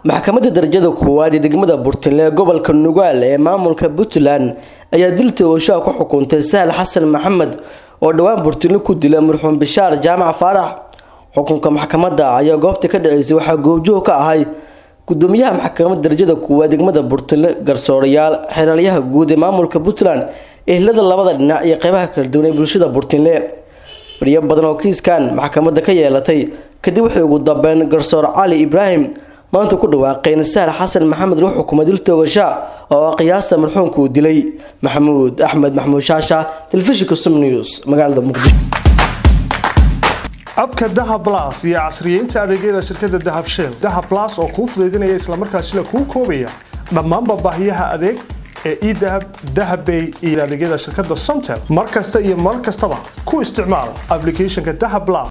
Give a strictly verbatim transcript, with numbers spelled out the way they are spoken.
maxkamadda darajada koowaad ee degmada Burtinle gobolka Nugaal ee maamulka Puntland ayaa dil toogasho ku xukuntay Sahal Xasan Maxamed oo dhawaan Burtinle ku dilay marxuum Bishaar Jaamac Faarax. xukunka maxkamadda ayaa goobta ka dhaceysay waxa goobjoog ka ahay gudoomiyaha maxkamadda darajada koowaad degmada Burtinle garsoorayaal xeeraryaha guud ee maamulka Puntland ehlada labada dhinac iyo qaybaha kala duwan ee bulshada Burtinle. fariyo badan oo kiiskan maxkamadda ka yeelatay kadib wuxuu ugu dambeyn garsoor Cali Ibrahim maanta ku dhawaaqeen Sahal Xasan Maxamed ruux xukuumad dil toogasho oo qiyaasta marxuumka uu dilay. Maxamuud Axmed Maxmuud Shaasha telefishinka Sum News magaalada Muqdisho. abka Dahab Plus iyo casriyeynta adeegyada shirkadda Dahab Shell Dahab Plus oo ku fududeynaya isla markaasina ku koobaya dhammaan baahiyaha adeeg ee e-Dahab Dahab Bay iyo adeegyada shirkadda Somtel markasta iyo mar kastaba ku isticmaal applicationka Dahab Plus.